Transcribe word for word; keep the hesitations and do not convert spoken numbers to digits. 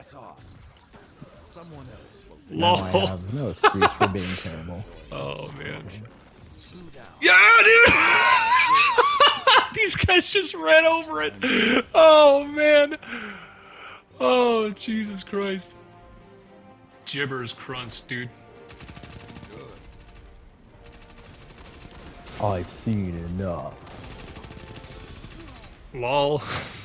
saw. Someone else will Now I Lol. have no excuse for being terrible. Oh man. two down. Yeah, dude. These guys just ran over it. Oh man. Oh Jesus Christ. Gibbers crunch, dude. I've seen enough. Lol.